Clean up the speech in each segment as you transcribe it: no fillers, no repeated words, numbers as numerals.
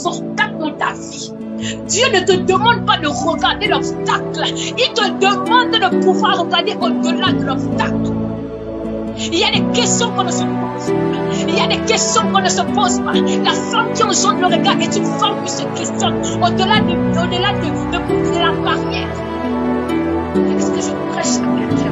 obstacles dans ta vie. Dieu ne te demande pas de regarder l'obstacle. Il te demande de pouvoir regarder au-delà de l'obstacle. Il y a des questions qu'on ne se pose pas. Il y a des questions qu'on ne se pose pas. La femme qui enjambe le regard est une femme qui se questionne au-delà de la barrière. Est-ce que je prêche à quelqu'un?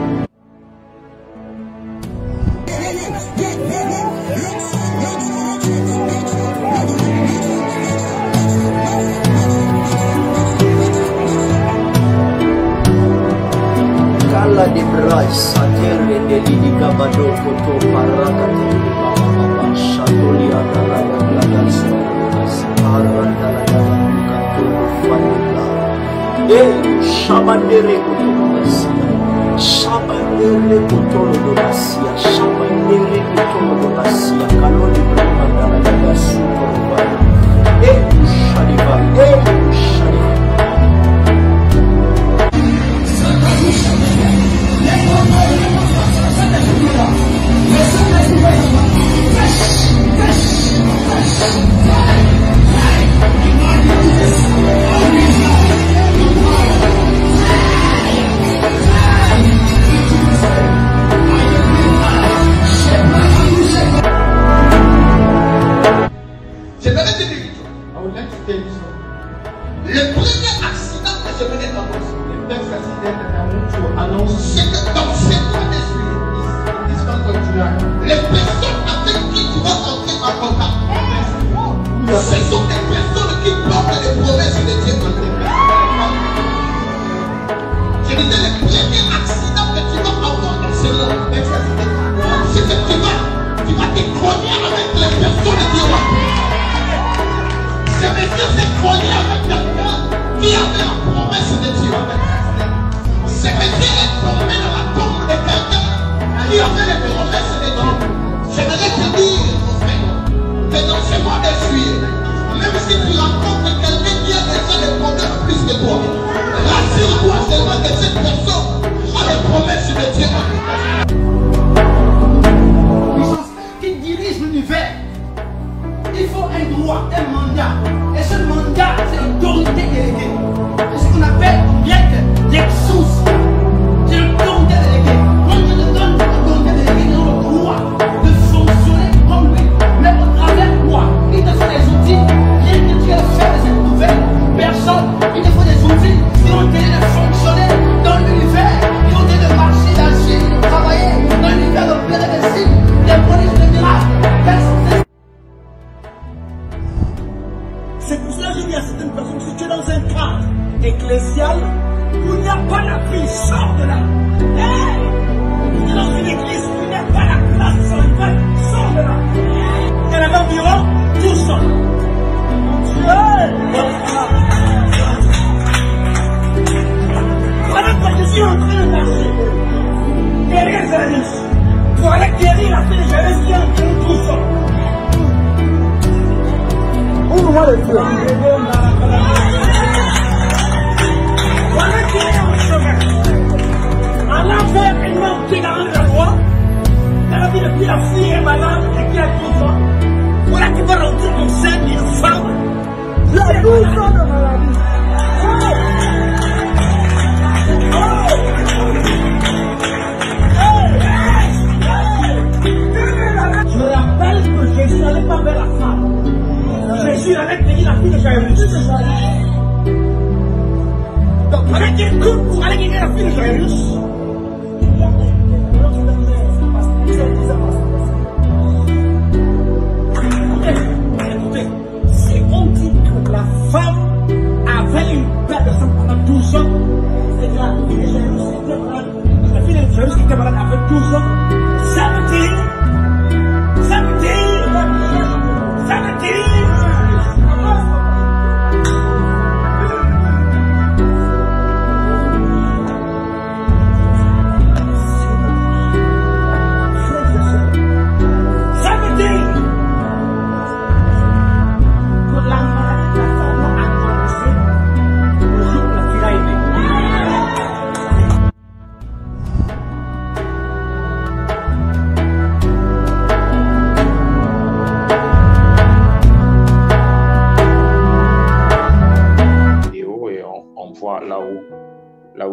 Kala de brais atere de lidiga bado koto paraka de baba shatoli adala ya gladas aranda la ya kato fanila shabandere koto basia shabandere koto basia shabandere koto basia kaloni branda la ya suko baba shaliva shaliva.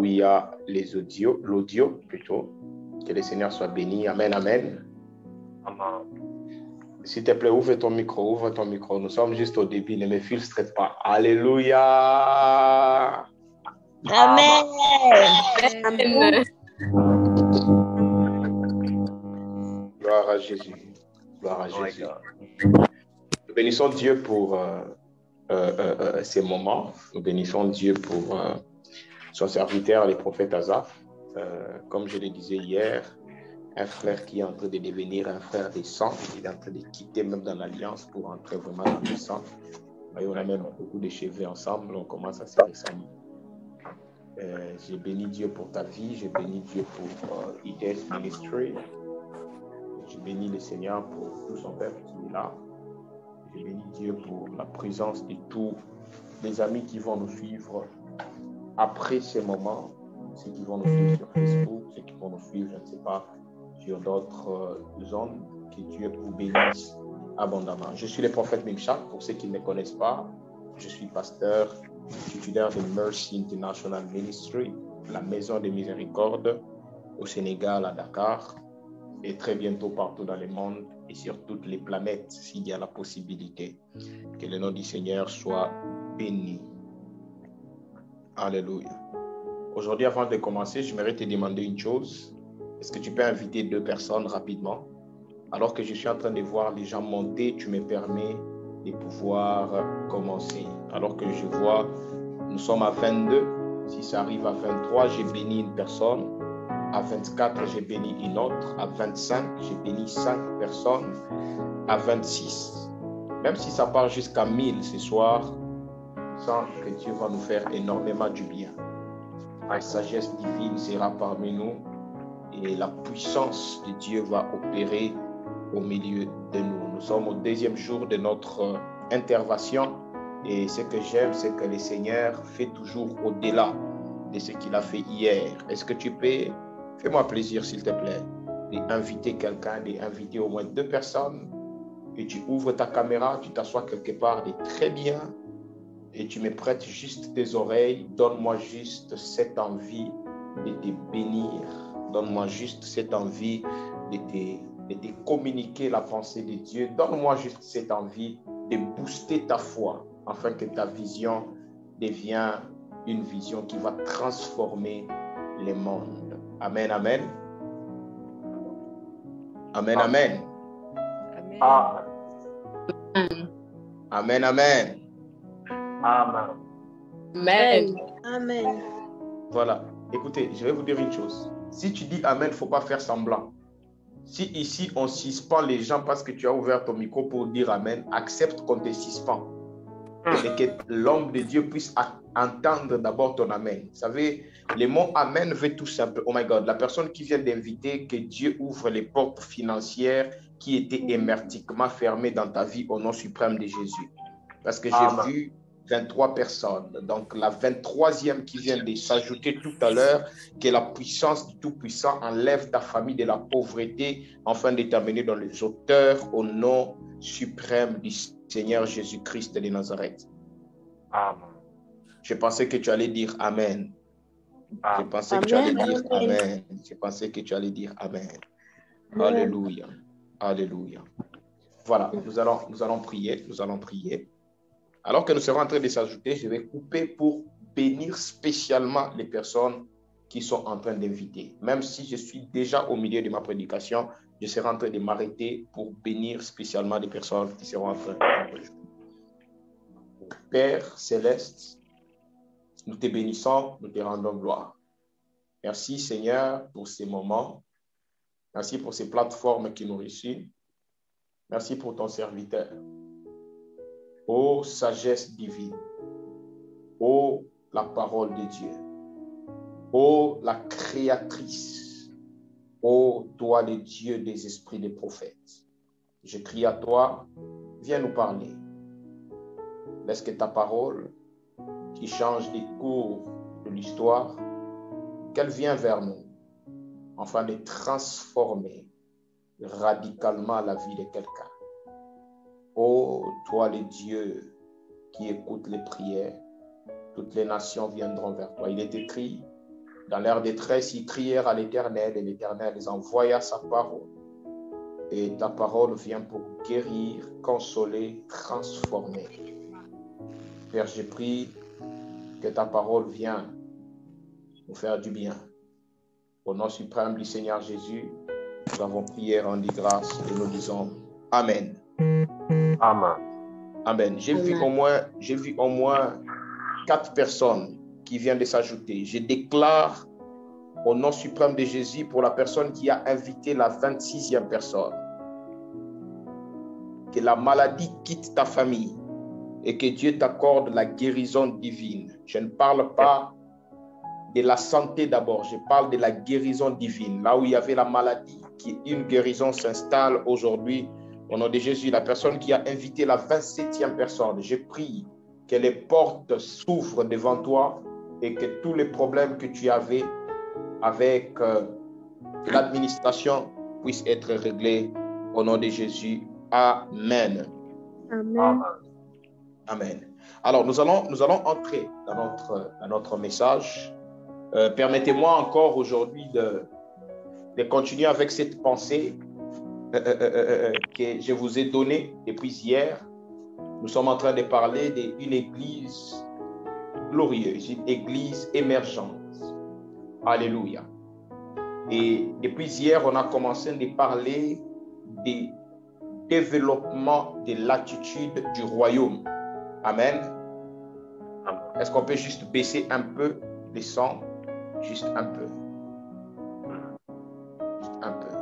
il y a l'audio plutôt. Que le Seigneur soit béni. Amen, amen. Amen. S'il te plaît, ouvre ton micro. Nous sommes juste au début, ne me frustre pas. Alléluia. Amen. Amen. Gloire à Jésus. Gloire à Jésus. Nous bénissons Dieu pour ces moments. Nous bénissons Dieu pour son serviteur, le prophète Asaph. Comme je le disais hier, un frère qui est en train de devenir un frère des sangs, il est en train de quitter même dans l'alliance pour entrer vraiment dans le sang. Et on a même beaucoup de cheveux ensemble, on commence à se ressembler. J'ai béni Dieu pour ta vie, j'ai béni Dieu pour IDES Ministry. J'ai béni le Seigneur pour tout son peuple qui est là. J'ai béni Dieu pour la présence de tous les amis qui vont nous suivre après ces moments, ceux qui vont nous suivre sur Facebook, ceux qui vont nous suivre, je ne sais pas, sur d'autres zones, que Dieu vous bénisse abondamment. Je suis le prophète Mimchak, pour ceux qui ne me connaissent pas. Je suis pasteur titulaire de Mercy International Ministry, la maison de miséricorde au Sénégal, à Dakar, et très bientôt partout dans le monde et sur toutes les planètes, s'il y a la possibilité. Que le nom du Seigneur soit béni. Alléluia. Aujourd'hui, avant de commencer, j'aimerais te demander une chose. Est-ce que tu peux inviter 2 personnes rapidement? Alors que je suis en train de voir les gens monter, tu me permets de pouvoir commencer. Alors que je vois, nous sommes à 22. Si ça arrive à 23, j'ai béni une personne. À 24, j'ai béni une autre. À 25, j'ai béni 5 personnes. À 26, même si ça part jusqu'à 1000 ce soir, je sens que Dieu va nous faire énormément du bien. La sagesse divine sera parmi nous et la puissance de Dieu va opérer au milieu de nous. Nous sommes au 2e jour de notre intervention et ce que j'aime, c'est que le Seigneur fait toujours au-delà de ce qu'il a fait hier. Est-ce que tu peux, fais-moi plaisir s'il te plaît, d'inviter quelqu'un, d'inviter au moins 2 personnes et tu ouvres ta caméra, tu t'assois quelque part de très bien et tu me prêtes juste tes oreilles. Donne-moi juste cette envie de te bénir. Donne-moi juste cette envie de te communiquer la pensée de Dieu. Donne-moi juste cette envie de booster ta foi afin que ta vision devienne une vision qui va transformer le monde. Amen, amen. Amen, amen. Amen, amen. Amen. Amen. Amen. Voilà. Écoutez, je vais vous dire une chose. Si tu dis Amen, il ne faut pas faire semblant. Si ici, on suspend les gens parce que tu as ouvert ton micro pour dire Amen, accepte qu'on te suspend. Et que l'homme de Dieu puisse entendre d'abord ton Amen. Vous savez, le mot Amen veut tout simple. Oh my God, la personne qui vient d'inviter que Dieu ouvre les portes financières qui étaient hermétiquement fermées dans ta vie au nom suprême de Jésus. Parce que j'ai vu 23 personnes. Donc, la 23e qui vient de s'ajouter tout à l'heure, que la puissance du Tout-Puissant enlève ta famille de la pauvreté, afin de t'amener dans les hauteurs au nom suprême du Seigneur Jésus-Christ de Nazareth. Amen. Je pensais que tu allais dire Amen. Je pensais que tu allais dire Amen. Je pensais que tu allais dire Amen. Alléluia. Alléluia. Voilà, nous allons prier. Nous allons prier. Alors que nous serons en train de s'ajouter, je vais couper pour bénir spécialement les personnes qui sont en train d'inviter. Même si je suis déjà au milieu de ma prédication, je serai en train de m'arrêter pour bénir spécialement les personnes qui seront en train d'inviter. Père céleste, nous te bénissons, nous te rendons gloire. Merci Seigneur pour ces moments. Merci pour ces plateformes qui nous réussissent. Merci pour ton serviteur. Ô sagesse divine, ô la parole de Dieu, ô la créatrice, ô toi le Dieu des esprits des prophètes, je crie à toi, viens nous parler. Laisse que ta parole, qui change les cours de l'histoire, qu'elle vienne vers nous, afin de transformer radicalement la vie de quelqu'un. Ô toi le Dieu qui écoute les prières, toutes les nations viendront vers toi. Il est écrit, Dans leur détresse, ils crièrent à l'Éternel et l'Éternel les envoya sa parole. Et ta parole vient pour guérir, consoler, transformer. Père, j'ai pris que ta parole vienne nous faire du bien. Au nom suprême du Seigneur Jésus, nous avons prié, rendu grâce et nous disons Amen. Amen. Amen. J'ai vu au moins 4 personnes qui viennent de s'ajouter. Je déclare au nom suprême de Jésus pour la personne qui a invité la 26e personne. Que la maladie quitte ta famille et que Dieu t'accorde la guérison divine. Je ne parle pas de la santé d'abord, je parle de la guérison divine. Là où il y avait la maladie, une guérison s'installe aujourd'hui. Au nom de Jésus, la personne qui a invité la 27e personne, je prie que les portes s'ouvrent devant toi et que tous les problèmes que tu avais avec l'administration puissent être réglés au nom de Jésus. Amen. Amen. Amen. Alors, nous allons entrer dans notre message. Permettez-moi encore aujourd'hui de continuer avec cette pensée que je vous ai donnée depuis hier. Nous sommes en train de parler d'une église glorieuse, une église émergente. Alléluia. Et depuis hier, on a commencé de parler des développement de l'attitude du royaume. Amen. Est-ce qu'on peut juste baisser un peu les sons? Juste un peu. Un peu.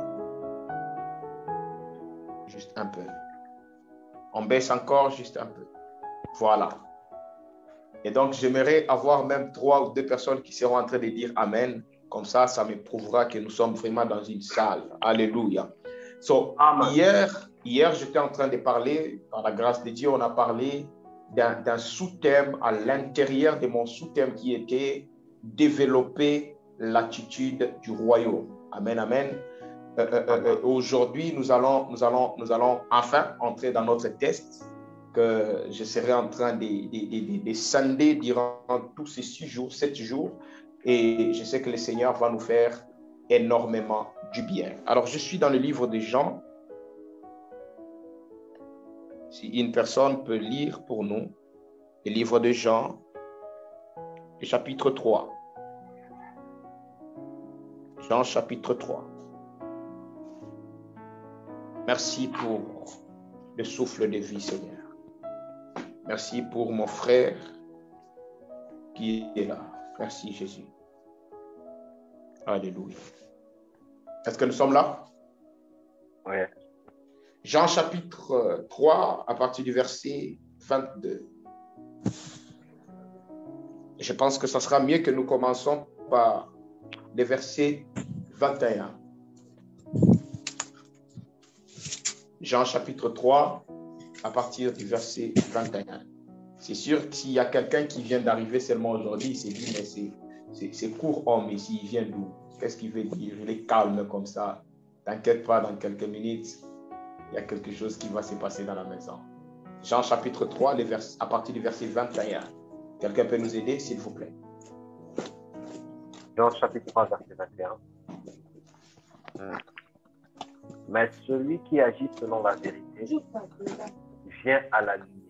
Juste un peu. On baisse encore juste un peu. Voilà. Et donc, j'aimerais avoir même 3 ou 2 personnes qui seront en train de dire Amen. Comme ça, ça me prouvera que nous sommes vraiment dans une salle. Alléluia. So, hier, j'étais en train de parler, par la grâce de Dieu, on a parlé d'un sous-thème à l'intérieur de mon sous-thème qui était développer l'attitude du royaume. Amen, amen. Aujourd'hui, nous allons enfin entrer dans notre test que je serai en train de scinder durant tous ces 7 jours. Et je sais que le Seigneur va nous faire énormément du bien. Alors, je suis dans le livre de Jean. Si une personne peut lire pour nous le livre de Jean, le chapitre 3. Jean, chapitre 3. Merci pour le souffle de vie, Seigneur. Merci pour mon frère qui est là. Merci, Jésus. Alléluia. Est-ce que nous sommes là? Oui. Jean chapitre 3, à partir du verset 22. Je pense que ça sera mieux que nous commençons par le verset 21. Jean chapitre 3, à partir du verset 21. C'est sûr que s'il y a quelqu'un qui vient d'arriver seulement aujourd'hui, il s'est dit, mais c'est court homme ici, il vient d'où? Qu'est-ce qu'il veut dire? Il est calme comme ça. T'inquiète pas, dans quelques minutes, il y a quelque chose qui va se passer dans la maison. Jean chapitre 3, à partir du verset 21. Quelqu'un peut nous aider, s'il vous plaît? Jean chapitre 3, verset 21. Mais celui qui agit selon la vérité vient à la lumière.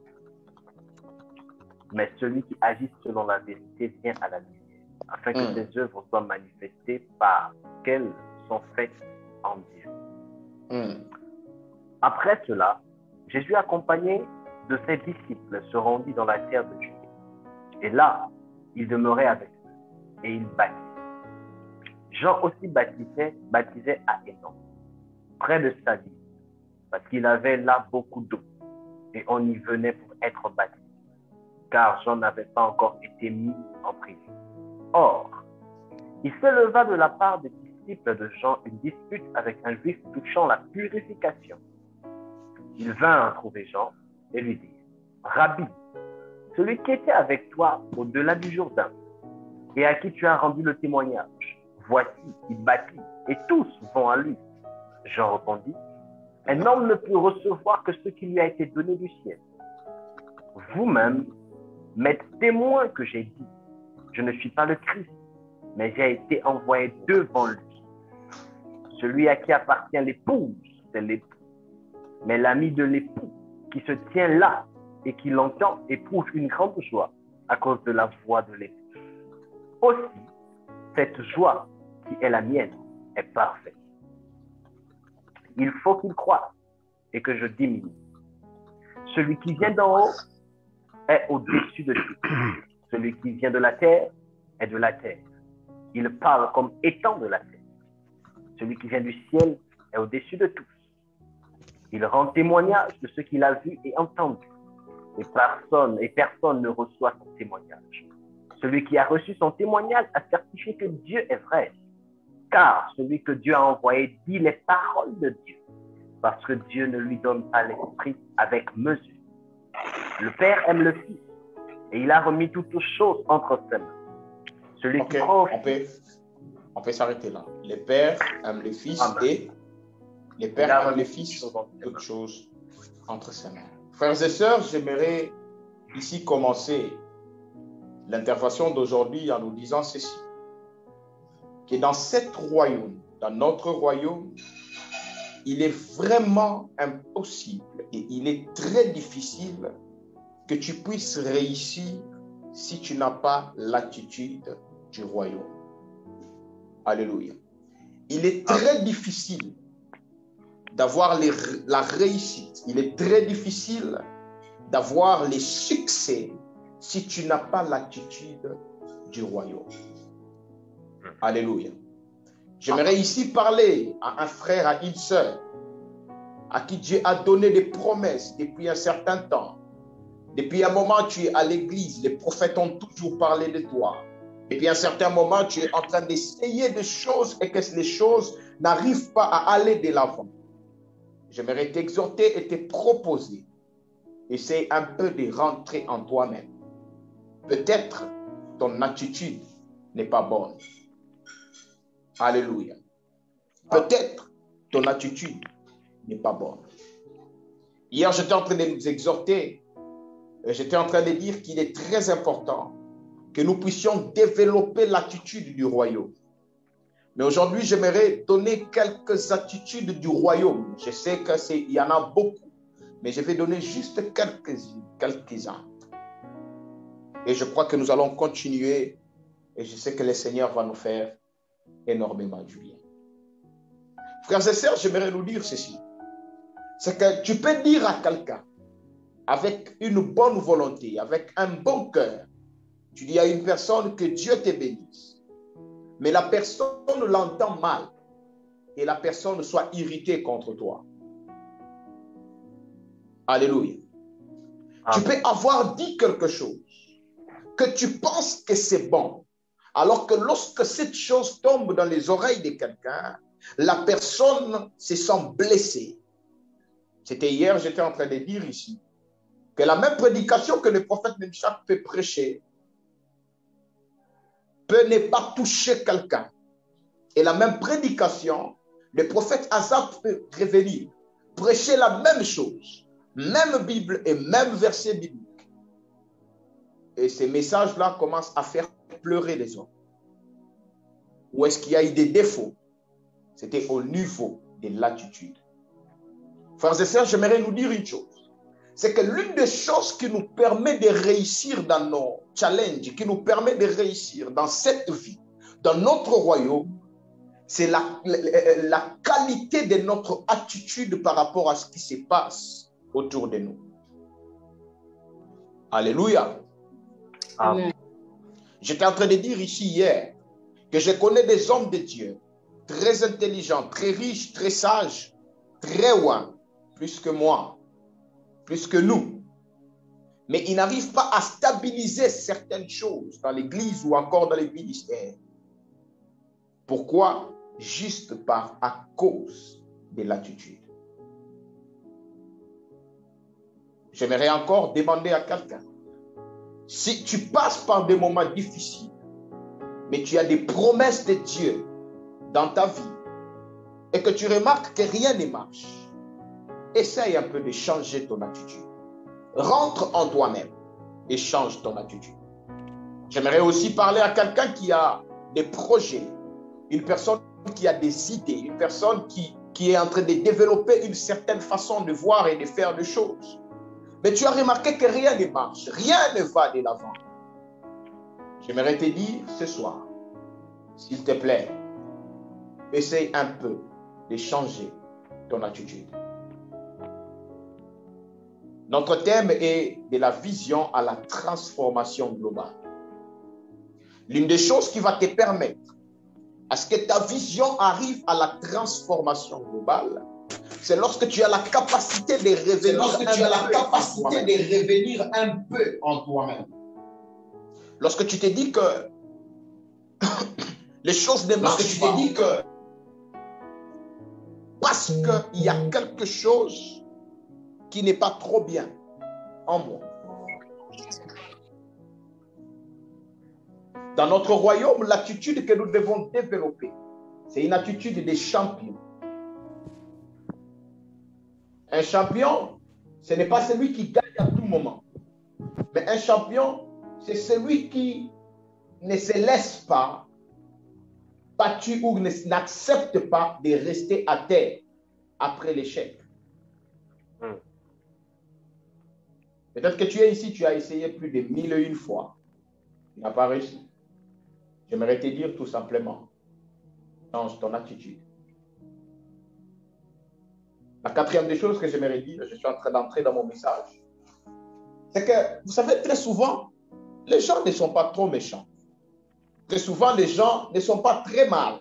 Mais celui qui agit selon la vérité vient à la lumière, afin que ses œuvres soient manifestées par qu'elles sont faites en Dieu. Après cela, Jésus, accompagné de ses disciples, se rendit dans la terre de Judée. Et là, il demeurait avec eux et il baptisait. Jean aussi baptisait à Énon, près de sa ville, parce qu'il avait là beaucoup d'eau et on y venait pour être baptisé, car Jean n'avait pas encore été mis en prison. Or, il s'éleva de la part des disciples de Jean une dispute avec un juif touchant la purification. Il vint trouver Jean et lui dit, « Rabbi, celui qui était avec toi au-delà du Jourdain et à qui tu as rendu le témoignage, voici, il baptise et tous vont à lui. » Jean répondit, « Un homme ne peut recevoir que ce qui lui a été donné du ciel. Vous-même m'êtes témoin que j'ai dit, je ne suis pas le Christ, mais j'ai été envoyé devant lui. Celui à qui appartient l'épouse, c'est l'époux. Mais l'ami de l'époux qui se tient là et qui l'entend éprouve une grande joie à cause de la voix de l'époux. Aussi, cette joie qui est la mienne est parfaite. Il faut qu'il croisse et que je diminue. Celui qui vient d'en haut est au-dessus de tout. Celui qui vient de la terre est de la terre. Il parle comme étant de la terre. Celui qui vient du ciel est au-dessus de tous. Il rend témoignage de ce qu'il a vu et entendu. Et personne ne reçoit son témoignage. Celui qui a reçu son témoignage a certifié que Dieu est vrai. Car celui que Dieu a envoyé dit les paroles de Dieu. Parce que Dieu ne lui donne pas l'esprit avec mesure. Le Père aime le Fils et il a remis toutes choses entre ses mains. Celui qui croit on peut s'arrêter là. Le Père aime le Fils et le Père aime le Fils, toutes choses entre ses mains. Frères et sœurs, j'aimerais ici commencer l'intervention d'aujourd'hui en nous disant ceci. Que dans cet royaume, dans notre royaume, il est vraiment impossible et il est très difficile que tu puisses réussir si tu n'as pas l'attitude du royaume. Alléluia. Il est très difficile d'avoir la réussite. Il est très difficile d'avoir les succès si tu n'as pas l'attitude du royaume. Alléluia. J'aimerais ici parler à un frère, à une sœur, à qui Dieu a donné des promesses depuis un certain temps. Depuis un moment, tu es à l'église, les prophètes ont toujours parlé de toi. Depuis un certain moment, tu es en train d'essayer des choses et que les choses n'arrivent pas à aller de l'avant. J'aimerais t'exhorter et te proposer. Essaye un peu de rentrer en toi-même. Peut-être ton attitude n'est pas bonne. Alléluia. Peut-être ton attitude n'est pas bonne. Hier, j'étais en train de nous exhorter. J'étais en train de dire qu'il est très important que nous puissions développer l'attitude du royaume. Mais aujourd'hui, j'aimerais donner quelques attitudes du royaume. Je sais qu'il y en a beaucoup, mais je vais donner juste quelques-uns. Et je crois que nous allons continuer et je sais que le Seigneur va nous faire énormément du bien. Frères et sœurs, j'aimerais nous dire ceci. C'est que tu peux dire à quelqu'un avec une bonne volonté, avec un bon cœur, tu dis à une personne que Dieu te bénisse. Mais la personne l'entend mal et la personne soit irritée contre toi. Alléluia. Amen. Tu peux avoir dit quelque chose que tu penses que c'est bon, alors que lorsque cette chose tombe dans les oreilles de quelqu'un, la personne se sent blessée. C'était hier, j'étais en train de dire ici, que la même prédication que le prophète Memchak peut prêcher, peut ne pas toucher quelqu'un. Et la même prédication, le prophète Azap peut revenir, prêcher la même chose, même Bible et même verset biblique. Et ces messages-là commencent à faire pleurer les hommes. Où est-ce qu'il y a eu des défauts? C'était au niveau de l'attitude. Frères et sœurs, j'aimerais nous dire une chose. C'est que l'une des choses qui nous permet de réussir dans nos challenges, qui nous permet de réussir dans cette vie, dans notre royaume, c'est la qualité de notre attitude par rapport à ce qui se passe autour de nous. Alléluia. Amen. J'étais en train de dire ici hier que je connais des hommes de Dieu très intelligents, très riches, très sages, très loin, plus que moi, plus que nous. Mais ils n'arrivent pas à stabiliser certaines choses dans l'église ou encore dans les ministères. Pourquoi? Juste à cause de l'attitude. J'aimerais encore demander à quelqu'un, si tu passes par des moments difficiles, mais tu as des promesses de Dieu dans ta vie, et que tu remarques que rien ne marche, essaye un peu de changer ton attitude. Rentre en toi-même et change ton attitude. J'aimerais aussi parler à quelqu'un qui a des projets, une personne qui a des idées, une personne qui est en train de développer une certaine façon de voir et de faire des choses. Mais tu as remarqué que rien ne marche, rien ne va de l'avant. J'aimerais te dire ce soir, s'il te plaît, essaye un peu de changer ton attitude. Notre thème est de la vision à la transformation globale. L'une des choses qui va te permettre à ce que ta vision arrive à la transformation globale, c'est lorsque tu as la capacité de revenir un peu en toi-même. Lorsque tu te dis que les choses ne marchent pas, parce qu'il y a quelque chose qui n'est pas trop bien en moi. Dans notre royaume, l'attitude que nous devons développer, c'est une attitude de champion. Un champion, ce n'est pas celui qui gagne à tout moment. Mais un champion, c'est celui qui ne se laisse pas battu ou n'accepte pas de rester à terre après l'échec. Peut-être que tu es ici, tu as essayé plus de 1001 fois. Tu n'as pas réussi. J'aimerais te dire tout simplement, change ton attitude. La quatrième des choses que j'aimerais dire, je suis en train d'entrer dans mon message, c'est que, vous savez, très souvent, les gens ne sont pas trop méchants. Très souvent, les gens ne sont pas très mal.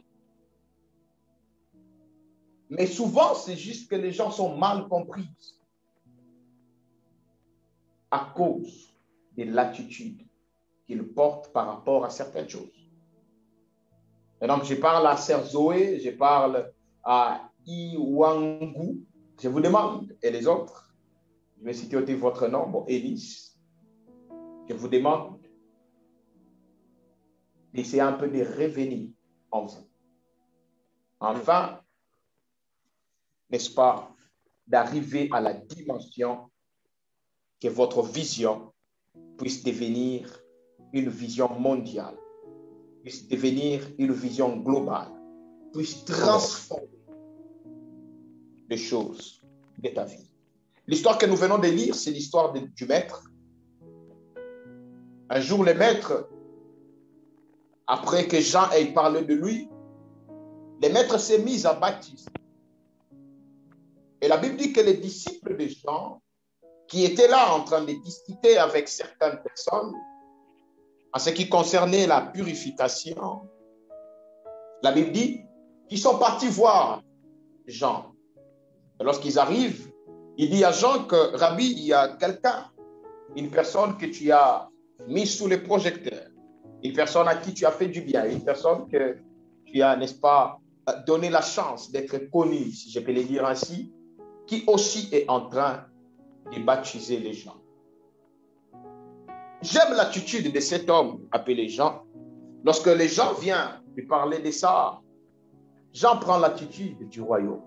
Mais souvent, c'est juste que les gens sont mal compris à cause de l'attitude qu'ils portent par rapport à certaines choses. Et donc, je parle à Sœur Zoé, je parle à Iwangu. Je vous demande, et les autres, je vais citer aussi votre nom, bon, Élise, je vous demande d'essayer un peu de revenir en vous. Enfin, n'est-ce pas, d'arriver à la dimension que votre vision puisse devenir une vision mondiale, puisse devenir une vision globale, puisse transformer les choses de ta vie. L'histoire que nous venons de lire, c'est l'histoire du maître. Un jour, le maître, après que Jean ait parlé de lui, le maître s'est mis à baptiser. Et la Bible dit que les disciples de Jean, qui étaient là en train de discuter avec certaines personnes, en ce qui concernait la purification, la Bible dit qu'ils sont partis voir Jean. Et lorsqu'ils arrivent, il dit à Jean que, Rabbi, il y a quelqu'un, une personne que tu as mis sous les projecteurs, une personne à qui tu as fait du bien, une personne que tu as, n'est-ce pas, donné la chance d'être connu, si je peux le dire ainsi, qui aussi est en train de baptiser les gens. J'aime l'attitude de cet homme appelé Jean. Lorsque les gens viennent lui parler de ça, Jean prend l'attitude du royaume.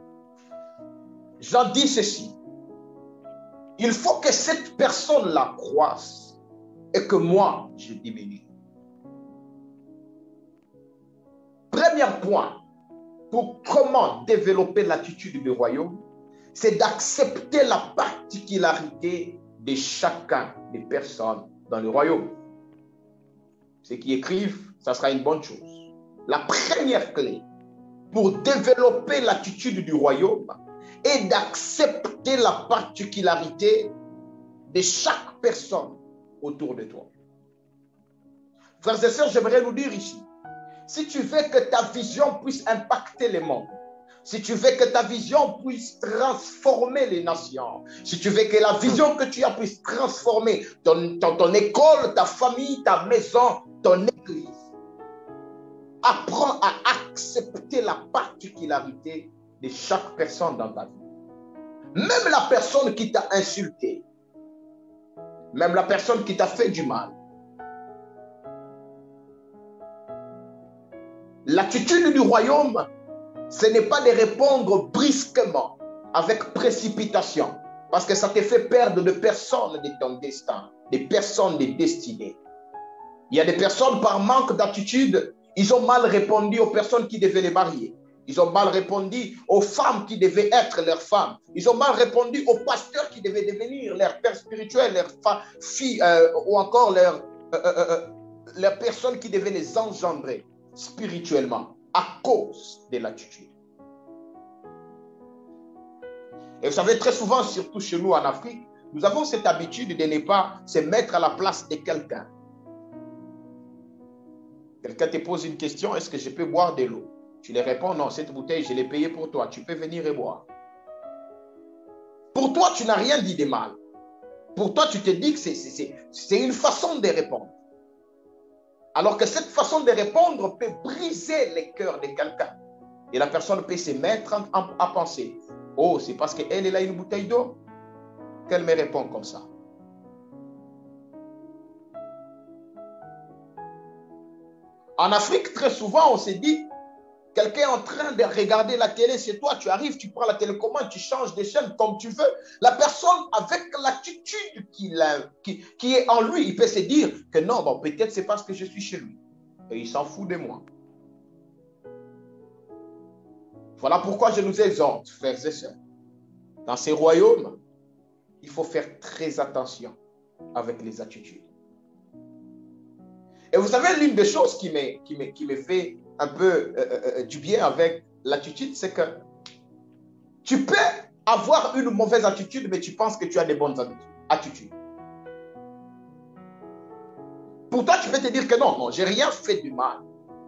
Jean dit ceci: il faut que cette personne-là croisse et que moi, je diminue. Premier point pour comment développer l'attitude du royaume, c'est d'accepter la particularité de chacun des personnes dans le royaume. Ceux qui écrivent, ça sera une bonne chose. La première clé pour développer l'attitude du royaume est d'accepter la particularité de chaque personne autour de toi. Frères et sœurs, j'aimerais nous dire ici, si tu veux que ta vision puisse impacter le monde, si tu veux que ta vision puisse transformer les nations, si tu veux que la vision que tu as puisse transformer ton école, ta famille, ta maison, ton église, apprends à accepter la particularité de chaque personne dans ta vie. Même la personne qui t'a insulté, même la personne qui t'a fait du mal. L'attitude du royaume, ce n'est pas de répondre brusquement, avec précipitation, parce que ça te fait perdre des personnes de ton destin, des personnes de destinée. Il y a des personnes par manque d'attitude, Ils ont mal répondu aux personnes qui devaient les marier. Ils ont mal répondu aux femmes qui devaient être leurs femmes. Ils ont mal répondu aux pasteurs qui devaient devenir leurs pères spirituels, leurs filles ou encore leurs personnes qui devaient les engendrer spirituellement à cause de l'attitude. Et vous savez, très souvent, surtout chez nous en Afrique, nous avons cette habitude de ne pas se mettre à la place de quelqu'un. Quelqu'un te pose une question, est-ce que je peux boire de l'eau? Tu lui réponds, non, cette bouteille, je l'ai payée pour toi, tu peux venir et boire. Pour toi, tu n'as rien dit de mal. Pour toi, tu te dis que c'est une façon de répondre. Alors que cette façon de répondre peut briser le cœur de quelqu'un. Et la personne peut se mettre à penser, oh, c'est parce qu'elle a une bouteille d'eau qu'elle me répond comme ça. En Afrique, très souvent, on se dit, quelqu'un est en train de regarder la télé, c'est toi, tu arrives, tu prends la télécommande, tu changes de chaîne comme tu veux. La personne, avec l'attitude qui est en lui, il peut se dire que non, bon, peut-être c'est parce que je suis chez lui. Et il s'en fout de moi. Voilà pourquoi je nous exhorte, frères et sœurs. Dans ces royaumes, il faut faire très attention avec les attitudes. Et vous savez, l'une des choses qui me fait un peu du bien avec l'attitude, c'est que tu peux avoir une mauvaise attitude, mais tu penses que tu as des bonnes attitudes. Pourtant, tu peux te dire que non, j'ai rien fait du mal.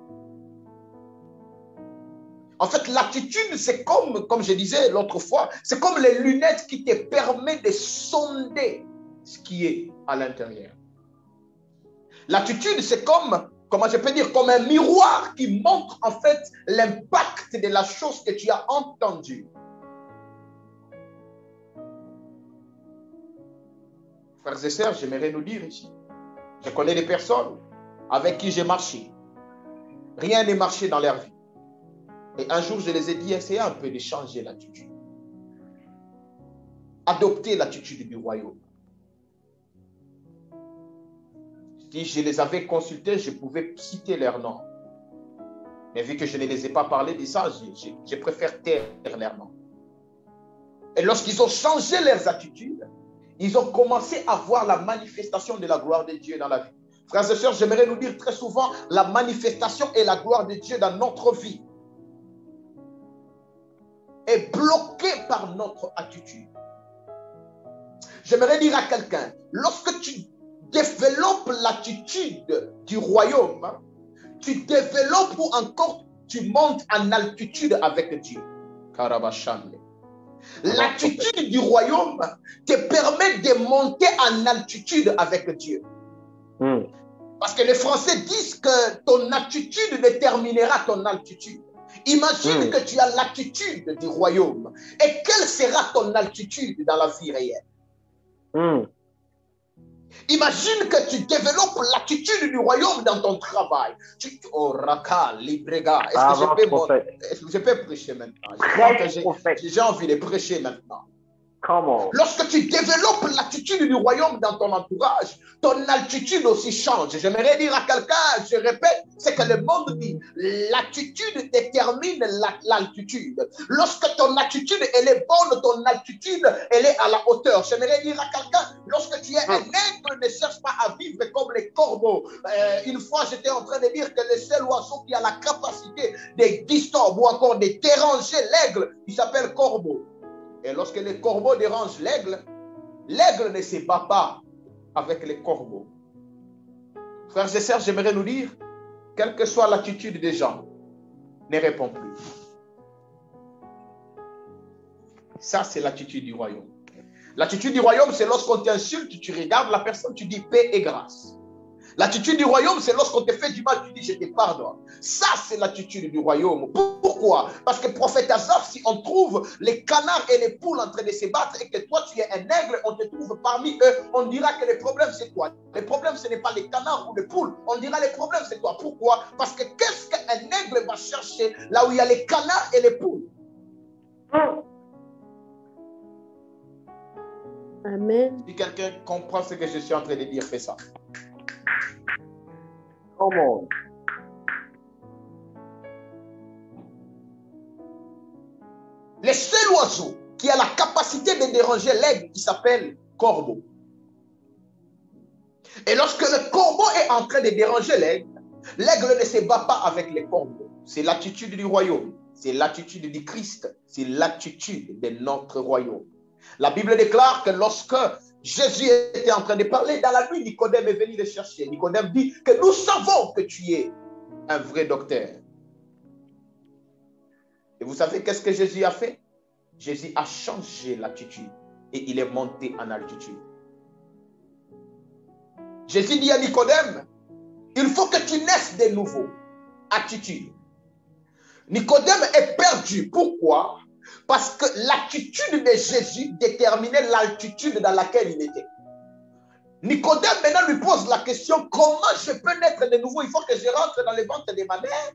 En fait, l'attitude, c'est comme je disais l'autre fois, c'est comme les lunettes qui te permettent de sonder ce qui est à l'intérieur. L'attitude, c'est comme, comment je peux dire, comme un miroir qui montre en fait l'impact de la chose que tu as entendue. Frères et sœurs, j'aimerais nous dire ici, je connais des personnes avec qui j'ai marché. Rien n'est marché dans leur vie. Et un jour, je les ai dit, essayez un peu de changer l'attitude. Adoptez l'attitude du royaume. Si je les avais consultés, je pouvais citer leurs noms. Mais vu que je ne les ai pas parlé de ça, je préfère taire leurs noms. Et lorsqu'ils ont changé leurs attitudes, ils ont commencé à voir la manifestation de la gloire de Dieu dans la vie. Frères et sœurs, j'aimerais nous dire très souvent, la manifestation et la gloire de Dieu dans notre vie est bloquée par notre attitude. J'aimerais dire à quelqu'un, lorsque tu développes l'attitude du royaume, tu développes ou encore tu montes en altitude avec Dieu. L'attitude du royaume te permet de monter en altitude avec Dieu. Parce que les Français disent que ton attitude déterminera ton altitude. Imagine que tu as l'attitude du royaume. Et quelle sera ton altitude dans la vie réelle? Imagine que tu développes l'attitude du royaume dans ton travail. Oh, Raka, Librega. Est-ce que je peux prêcher maintenant? J'ai envie de prêcher maintenant. Lorsque tu développes l'attitude du royaume dans ton entourage, ton altitude aussi change. J'aimerais dire à quelqu'un, je répète, c'est que le monde dit, l'attitude détermine l'altitude. Lorsque ton attitude, elle est bonne, ton altitude, elle est à la hauteur. J'aimerais dire à quelqu'un, lorsque tu es un aigle, ne cherche pas à vivre comme les corbeaux. Une fois, j'étais en train de dire que le seul oiseau qui a la capacité de distorber ou encore de déranger l'aigle, il s'appelle corbeau. Et lorsque les corbeaux dérangent l'aigle, l'aigle ne se bat pas avec les corbeaux. Frères et sœurs, j'aimerais nous dire, quelle que soit l'attitude des gens, ne réponds plus. Ça, c'est l'attitude du royaume. L'attitude du royaume, c'est lorsqu'on t'insulte, tu regardes la personne, tu dis paix et grâce. L'attitude du royaume, c'est lorsqu'on te fait du mal, tu dis je te pardonne. Ça, c'est l'attitude du royaume. Pourquoi? Parce que prophète Asaph, si on trouve les canards et les poules en train de se battre et que toi tu es un aigle, on te trouve parmi eux, on dira que le problème c'est toi. Le problème ce n'est pas les canards ou les poules, on dira le problème c'est toi. Pourquoi? Parce que qu'est-ce qu'un aigle va chercher là où il y a les canards et les poules? Amen. Si quelqu'un comprend ce que je suis en train de dire, fais ça. Le seul oiseau qui a la capacité de déranger l'aigle, il s'appelle corbeau. Et lorsque le corbeau est en train de déranger l'aigle, l'aigle ne se bat pas avec les corbeaux. C'est l'attitude du royaume. C'est l'attitude du Christ. C'est l'attitude de notre royaume. La Bible déclare que lorsque Jésus était en train de parler, dans la nuit, Nicodème est venu le chercher. Nicodème dit que nous savons que tu es un vrai docteur. Et vous savez qu'est-ce que Jésus a fait? Jésus a changé l'attitude et il est monté en altitude. Jésus dit à Nicodème, il faut que tu naisses de nouveau. Attitude. Nicodème est perdu. Pourquoi? Parce que l'attitude de Jésus déterminait l'altitude dans laquelle il était. Nicodème maintenant lui pose la question, comment je peux naître de nouveau? Il faut que je rentre dans le ventre de ma mère.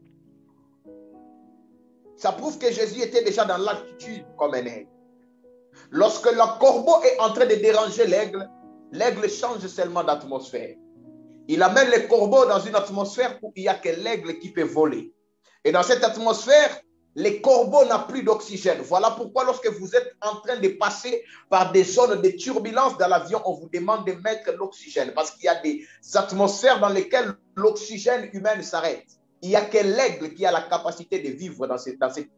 Ça prouve que Jésus était déjà dans l'altitude comme un aigle. Lorsque le corbeau est en train de déranger l'aigle, l'aigle change seulement d'atmosphère. Il amène le corbeau dans une atmosphère où il n'y a que l'aigle qui peut voler. Et dans cette atmosphère, les corbeaux n'ont plus d'oxygène. Voilà pourquoi lorsque vous êtes en train de passer par des zones de turbulence dans l'avion, on vous demande de mettre l'oxygène parce qu'il y a des atmosphères dans lesquelles l'oxygène humain s'arrête. Il n'y a que l'aigle qui a la capacité de vivre dans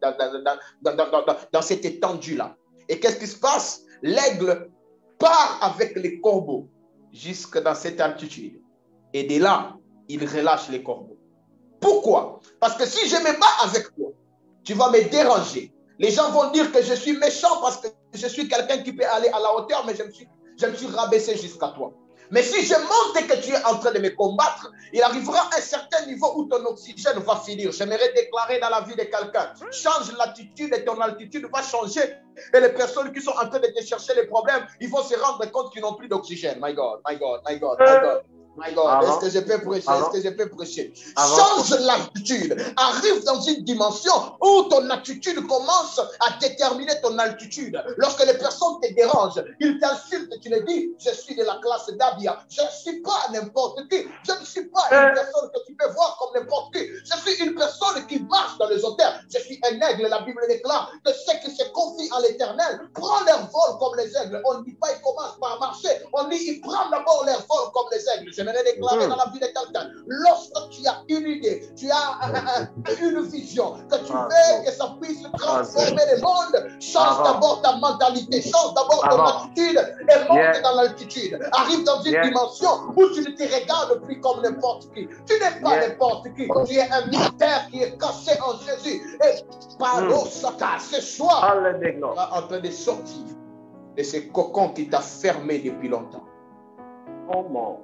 cette étendue-là. Et qu'est-ce qui se passe? L'aigle part avec les corbeaux jusque dans cette altitude. Et de là, il relâche les corbeaux. Pourquoi? Parce que si je me bats avec toi, tu vas me déranger. Les gens vont dire que je suis méchant parce que je suis quelqu'un qui peut aller à la hauteur, mais je me suis rabaissé jusqu'à toi. Mais si je montre que tu es en train de me combattre, il arrivera un certain niveau où ton oxygène va finir. J'aimerais déclarer dans la vie de quelqu'un, change l'attitude et ton altitude va changer. Et les personnes qui sont en train de te chercher les problèmes, ils vont se rendre compte qu'ils n'ont plus d'oxygène. My God, my God, my God, my God. My God, est-ce que je peux prêcher? Est-ce que je peux prêcher? Change l'attitude. Arrive dans une dimension où ton attitude commence à déterminer ton altitude. Lorsque les personnes te dérangent, ils t'insultent, tu le dis, je suis de la classe d'Abia. Je ne suis pas n'importe qui. Je ne suis pas une personne que tu peux voir comme n'importe qui. Je suis une personne qui marche dans les hauteurs. Je suis un aigle. La Bible déclare que ceux qui se confient en l'Éternel prennent leur vol comme les aigles. On ne dit pas ils commencent par marcher. On dit ils prennent d'abord leur vol comme les aigles. J'aimerais déclarer dans la vie de quelqu'un, lorsque tu as une idée, tu as une vision, que tu veux que ça puisse transformer le monde, change d'abord ta mentalité, change d'abord ton attitude et monte dans l'altitude. Arrive dans une dimension où tu ne te regardes plus comme n'importe qui. Tu n'es pas n'importe qui. Tu es un mystère qui est caché en Jésus. Et par ce soir, tu es en train de sortir de ce cocon qui t'a fermé depuis longtemps. Oh mon.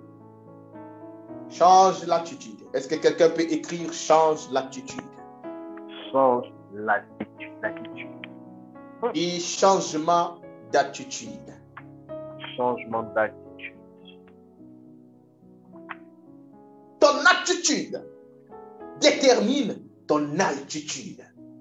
Change l'attitude. Est-ce que quelqu'un peut écrire change l'attitude? Change l'attitude. Et changement d'attitude. Changement d'attitude. Ton attitude détermine ton altitude.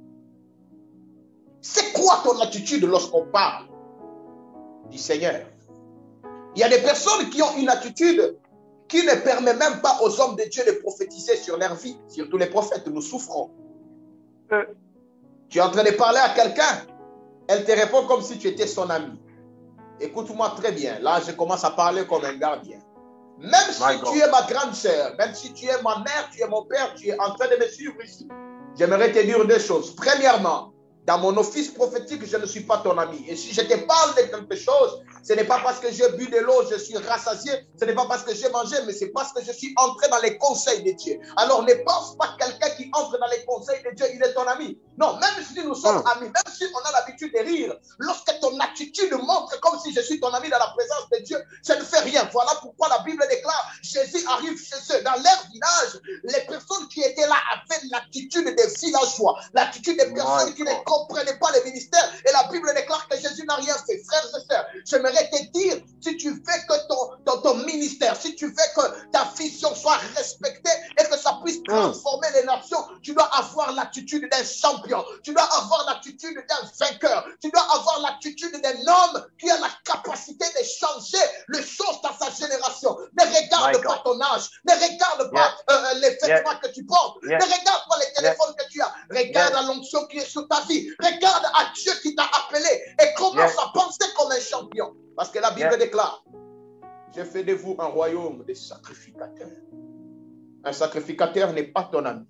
C'est quoi ton attitude lorsqu'on parle du Seigneur? Il y a des personnes qui ont une attitude qui ne permet même pas aux hommes de Dieu de prophétiser sur leur vie. Surtout les prophètes, nous souffrons. Tu es en train de parler à quelqu'un, elle te répond comme si tu étais son ami. Écoute-moi très bien, là je commence à parler comme un gardien. Même si tu es ma grande sœur, même si tu es ma mère, tu es mon père, tu es en train de me suivre ici, j'aimerais te dire deux choses. Premièrement, dans mon office prophétique, je ne suis pas ton ami. Et si je te parle de quelque chose, ce n'est pas parce que j'ai bu de l'eau, je suis rassasié. Ce n'est pas parce que j'ai mangé, mais c'est parce que je suis entré dans les conseils de Dieu. Alors ne pense pas que quelqu'un qui entre dans les conseils de Dieu, il est ton ami. Non, même si nous sommes amis, même si on a l'habitude de rire, lorsque ton attitude montre comme si je suis ton ami dans la présence de Dieu, je ne fais rien. Voilà pourquoi la Bible déclare, Jésus arrive chez eux. Dans leur village, les personnes qui étaient là avaient l'attitude des villageois, l'attitude des personnes qui ne comprenez pas le ministère, et la Bible déclare que Jésus n'a rien fait. Frères et sœurs, j'aimerais te dire, si tu veux que ton ministère, si tu veux que ta vision soit respectée et que ça puisse transformer les nations, tu dois avoir l'attitude d'un champion, tu dois avoir l'attitude d'un vainqueur, tu dois avoir l'attitude d'un homme qui a la capacité de changer les choses dans sa génération. Ne regarde pas ton âge, ne regarde pas les vêtements que tu portes, ne regarde pas les téléphones que tu as, regarde la l'onction qui est sur ta vie. vie. Regarde à Dieu qui t'a appelé et commence à penser comme un champion. Parce que la Bible déclare, j'ai fait de vous un royaume de sacrificateurs. Un sacrificateur n'est pas ton ami.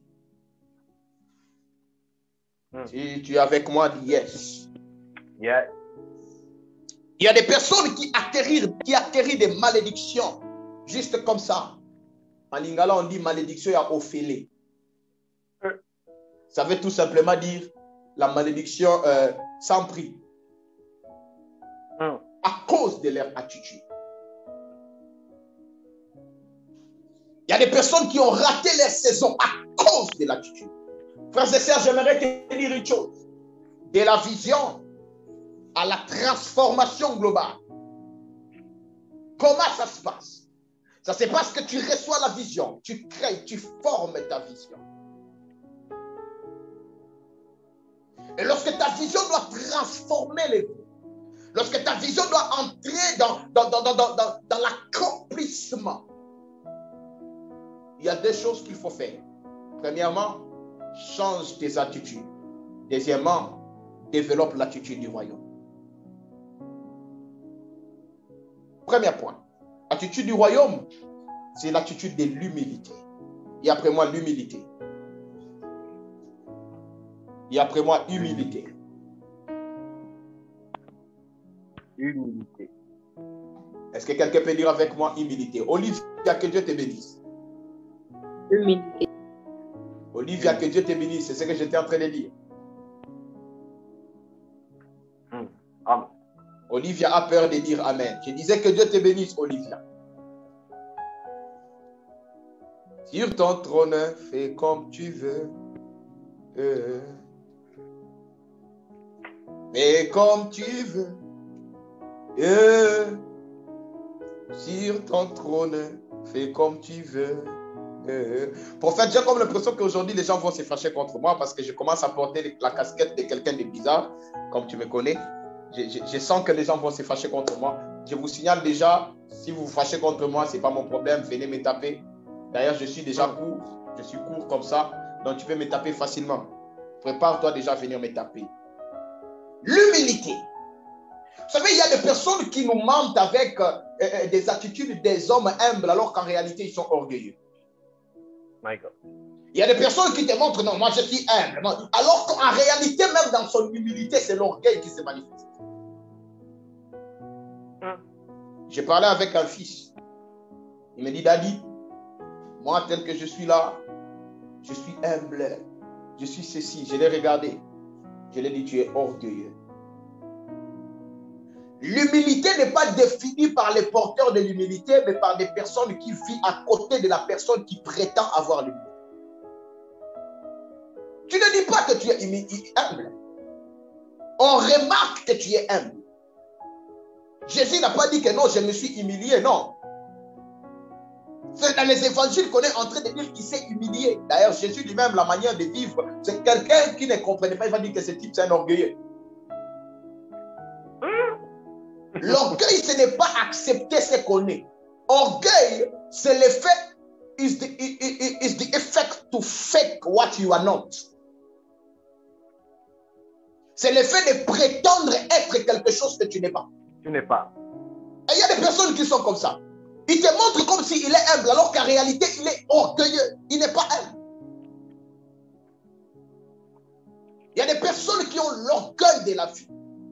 Si tu es avec moi, dis yes. Yeah. Il y a des personnes qui atterrissent des malédictions, juste comme ça. En lingala, on dit malédiction à Ophélie. Ça veut tout simplement dire la malédiction sans prix. À cause de leur attitude. Il y a des personnes qui ont raté leur saison à cause de l'attitude. Frères et sœurs, j'aimerais te dire une chose. De la vision à la transformation globale. Comment ça se passe? Ça se passe que tu reçois la vision, tu crées, tu formes ta vision. Et lorsque ta vision doit transformer les vies, lorsque ta vision doit entrer dans l'accomplissement, il y a deux choses qu'il faut faire. Premièrement, change tes attitudes. Deuxièmement, développe l'attitude du royaume. Premier point. L'attitude du royaume, c'est l'attitude de l'humilité. Et après moi, l'humilité. Et après moi, humilité. Humilité. Est-ce que quelqu'un peut dire avec moi humilité? Olivia, que Dieu te bénisse. Humilité. Olivia, que Dieu te bénisse. C'est ce que j'étais en train de dire. Amen. Olivia a peur de dire Amen. Je disais que Dieu te bénisse, Olivia. Sur ton trône, fais comme tu veux. Fais comme tu veux. Sur ton trône, fais comme tu veux. Prophète, j'ai comme l'impression qu'aujourd'hui les gens vont se fâcher contre moi parce que je commence à porter la casquette de quelqu'un de bizarre, comme tu me connais. Je sens que les gens vont se fâcher contre moi. Je vous signale déjà, si vous vous fâchez contre moi, ce n'est pas mon problème, venez me taper. D'ailleurs, je suis déjà court. Je suis court comme ça, donc tu peux me taper facilement. Prépare-toi déjà à venir me taper. L'humilité. Vous savez, il y a des personnes qui nous mentent avec des attitudes des hommes humbles alors qu'en réalité, ils sont orgueilleux. My God. Il y a des personnes qui te montrent, non, moi je suis humble. Alors qu'en réalité, même dans son humilité, c'est l'orgueil qui se manifeste. J'ai parlé avec un fils. Il me dit, Daddy, moi tel que je suis là, je suis humble. Je suis ceci. Je l'ai regardé. Je lui ai dit, tu es orgueilleux. L'humilité n'est pas définie par les porteurs de l'humilité, mais par des personnes qui vivent à côté de la personne qui prétend avoir l'humilité. Tu ne dis pas que tu es humble. On remarque que tu es humble. Jésus n'a pas dit que non, je me suis humilié, non. C'est dans les évangiles qu'on est en train de dire qu'il s'est humilié. D'ailleurs, Jésus lui-même, la manière de vivre, c'est quelqu'un qui ne comprenait pas, il va dire que ce type, c'est un orgueilleux. L'orgueil, ce n'est pas accepter ce qu'on est. Orgueil, c'est l'effet, is the effect to fake what you are not. C'est l'effet de prétendre être quelque chose que tu n'es pas. Tu n'es pas. Et il y a des personnes qui sont comme ça. Il te montre comme s'il est humble, alors qu'en réalité, il est orgueilleux. Il n'est pas humble. Il y a des personnes qui ont l'orgueil de la vie.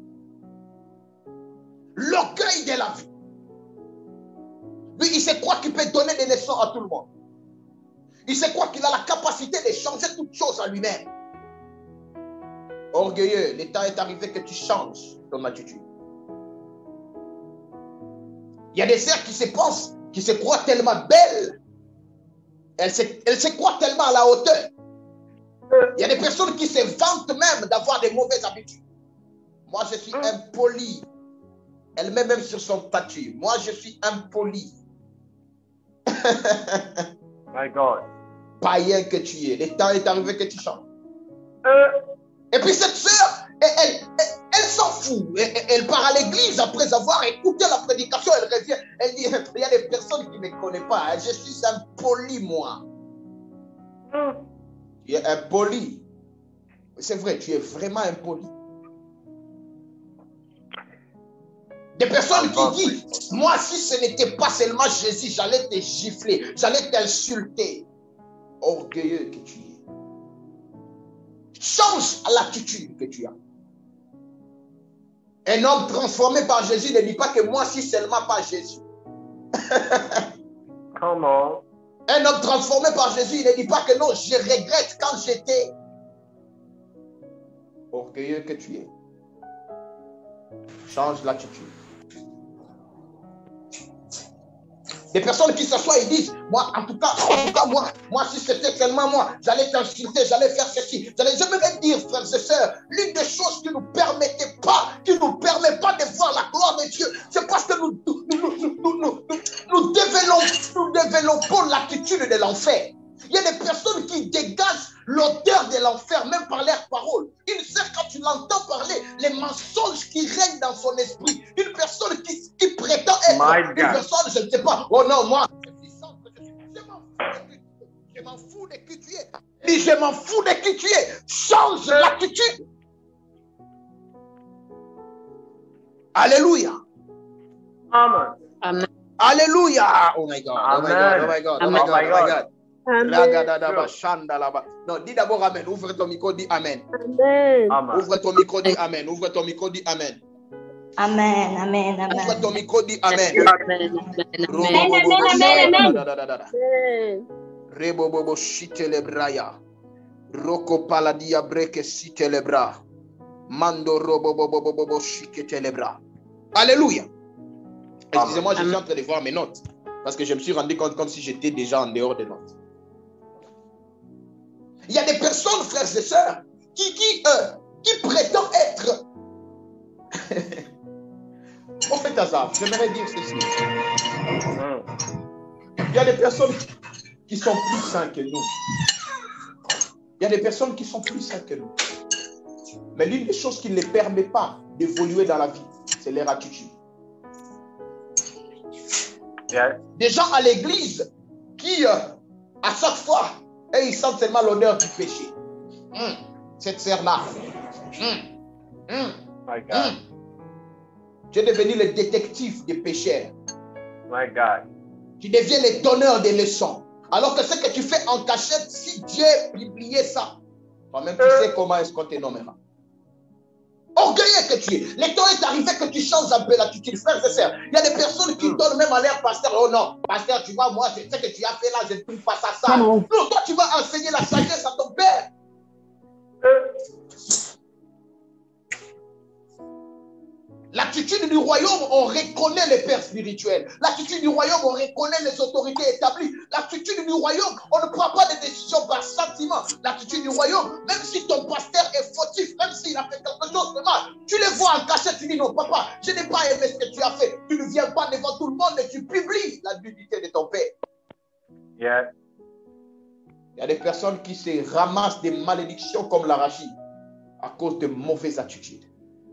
L'orgueil de la vie. Lui, il se croit qu'il peut donner des leçons à tout le monde. Il se croit qu'il a la capacité de changer toutes choses à lui-même. Orgueilleux, le temps est arrivé que tu changes ton attitude. Il y a des sœurs qui se pensent, qui se croient tellement belles. Elles se croient tellement à la hauteur. Il y a des personnes qui se vantent même d'avoir des mauvaises habitudes. Moi, je suis impoli. Elle met même sur son statut. Moi, je suis impoli. My God. Païen que tu es. Le temps est arrivé que tu changes. Et puis cette sœur, elle s'en fout. Elle part à l'église après avoir écouté la prédication. Elle revient. Elle dit, il y a des personnes qui ne me connaissent pas. Je suis impoli, moi. Tu es impoli. C'est vrai, tu es vraiment impoli. Des personnes qui disent, moi, si ce n'était pas seulement Jésus, j'allais te gifler, j'allais t'insulter. Orgueilleux que tu es. Change l'attitude que tu as. Un homme transformé par Jésus ne dit pas que moi, si seulement pas Jésus. Comment? Un homme transformé par Jésus, il ne dit pas que non, je regrette quand j'étais. Orgueilleux que tu es. Change l'attitude. Des personnes qui s'assoient et disent, moi, en tout cas, moi, si c'était seulement moi, j'allais t'insulter, j'allais faire ceci. J'aimerais dire, frères et sœurs, l'une des choses qui ne nous permet pas de voir la gloire de Dieu, c'est parce que nous développons l'attitude de l'enfer. Il y a des personnes qui dégagent l'odeur de l'enfer, même par leurs paroles. Une sœur, quand tu l'entends parler, les mensonges qui règnent dans son esprit. Une personne qui prétend être une personne, je ne sais pas. Oh non, moi, je m'en fous de qui tu es. Dis, je m'en fous de qui tu es. Change l'attitude. Alléluia. Amen. Amen. Alléluia. Oh my God. Oh my God. Oh my God. Oh my God. Oh my God. Amen. Non, dis d'abord Amen. Ouvre ton micro, dis Amen. Amen. Ouvre ton micro, dis Amen. Ouvre ton micro, dis Amen. Amen, amen, amen. Ouvre ton micro, dis Amen. Rebobobo shitelebraya. Roko paladia breke sitelebra. Mando robobobobobo shiketelebra. Alléluia. Excusez-moi, je suis en train de voir mes notes. Parce que je me suis rendu compte comme si j'étais déjà en dehors des notes. Il y a des personnes, frères et sœurs, qui prétendent être... Au fait, hasard, j'aimerais dire ceci. Il y a des personnes qui sont plus saints que nous. Il y a des personnes qui sont plus saints que nous. Mais l'une des choses qui ne les permet pas d'évoluer dans la vie, c'est leur attitude. Des gens à l'église qui, à chaque fois, ils sentent seulement l'odeur du péché. Cette sœur-là. Tu es devenu le détective des pécheurs. My God. Tu deviens le donneur des leçons. Alors que ce que tu fais en cachette, si Dieu publiait ça, toi-même tu sais comment est-ce qu'on te nommera. Orgueilleux que tu es. Le temps est arrivé que tu changes un peu l'attitude. Frères et sœurs, il y a des personnes qui donnent même à l'air pasteur. Oh non, pasteur, tu vois, moi, ce que tu as fait là, je ne trouve pas ça. Non, toi, tu vas enseigner la sagesse à ton père. L'attitude du royaume, on reconnaît les pères spirituels. L'attitude du royaume, on reconnaît les autorités établies. L'attitude du royaume, on ne prend pas de décisions par sentiment. L'attitude du royaume, même si ton pasteur est fautif, même s'il a fait quelque chose de mal, tu le vois en cachette, tu dis non, papa, je n'ai pas aimé ce que tu as fait. Tu ne viens pas devant tout le monde et tu publies la nudité de ton père. Yeah. Il y a des personnes qui se ramassent des malédictions comme l'arachide à cause de mauvaises attitudes.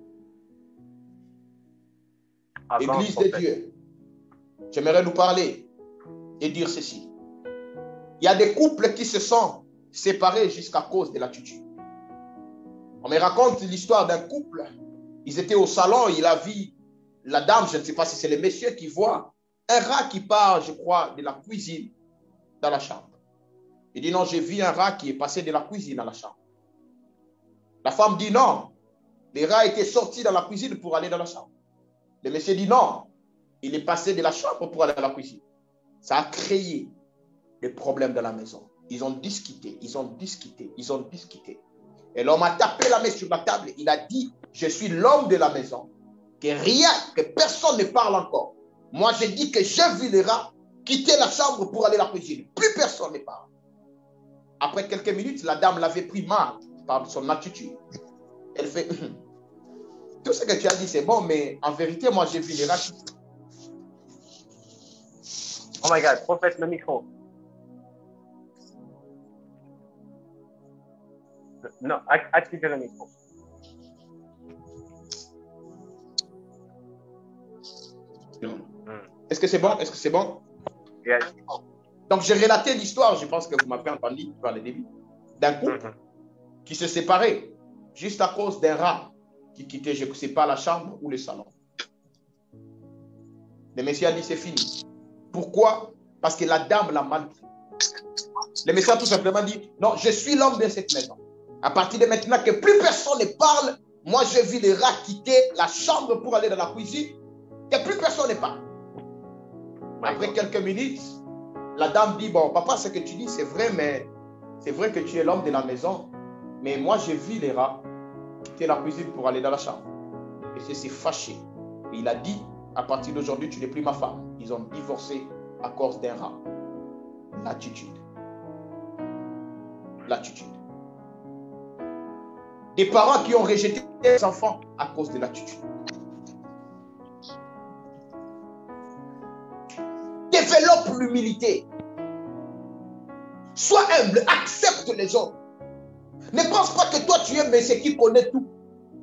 Église de Dieu, j'aimerais nous parler et dire ceci. Il y a des couples qui se sont séparés jusqu'à cause de l'attitude. On me raconte l'histoire d'un couple. Ils étaient au salon, il a vu la dame, je ne sais pas si c'est le monsieur qui voit, un rat qui part, je crois, de la cuisine dans la chambre. Il dit non, j'ai vu un rat qui est passé de la cuisine à la chambre. La femme dit non, le rat était sorti dans la cuisine pour aller dans la chambre. Le monsieur dit non, il est passé de la chambre pour aller à la cuisine. Ça a créé des problèmes dans la maison. Ils ont discuté. Et l'homme a tapé la main sur la table. Il a dit, je suis l'homme de la maison. Que personne ne parle encore. Moi, j'ai dit que j'ai vu le rat quitter la chambre pour aller à la cuisine. Plus personne ne parle. Après quelques minutes, la dame l'avait pris mal par son attitude. Elle fait... Tout ce que tu as dit, c'est bon, mais en vérité, moi, j'ai vu les rats. Oh my God, prophète, le micro. Non, activez le micro. Est-ce que c'est bon? Est-ce que c'est bon? Yes. Donc, j'ai relaté l'histoire, je pense que vous m'avez entendu par le début, d'un couple qui se séparaient juste à cause d'un rat qui quittait, je ne sais pas, la chambre ou le salon. Le Messie a dit c'est fini. Pourquoi? Parce que la dame l'a mal pris. Le Messie a tout simplement dit non, je suis l'homme de cette maison. À partir de maintenant que plus personne ne parle, moi j'ai vu les rats quitter la chambre pour aller dans la cuisine, que plus personne ne parle. Après quelques minutes, la dame dit bon, papa, ce que tu dis c'est vrai, mais c'est vrai que tu es l'homme de la maison, mais moi j'ai vu les rats quitter la cuisine pour aller dans la chambre. Et c'est fâché. Et il a dit à partir d'aujourd'hui, tu n'es plus ma femme. Ils ont divorcé à cause d'un rat. L'attitude. L'attitude. Des parents qui ont rejeté leurs enfants à cause de l'attitude. Développe l'humilité. Sois humble, accepte les autres. Ne pense pas que toi tu es Messie qui connaît tout.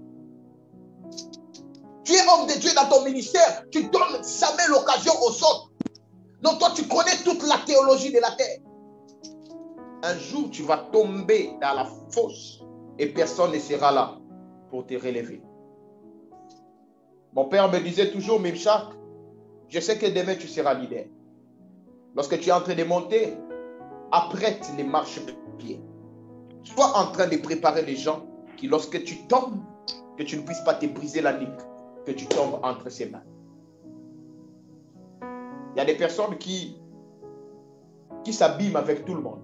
Tu es homme de Dieu dans ton ministère, tu ne donnes jamais l'occasion aux autres. Donc toi tu connais toute la théologie de la terre. Un jour tu vas tomber dans la fosse et personne ne sera là pour te relever. Mon père me disait toujours, Mimchak, je sais que demain tu seras leader. Lorsque tu es en train de monter, apprête les marchepieds. Sois en train de préparer les gens qui, lorsque tu tombes, que tu ne puisses pas te briser la nuque, que tu tombes entre ses mains. Il y a des personnes qui s'abîment avec tout le monde.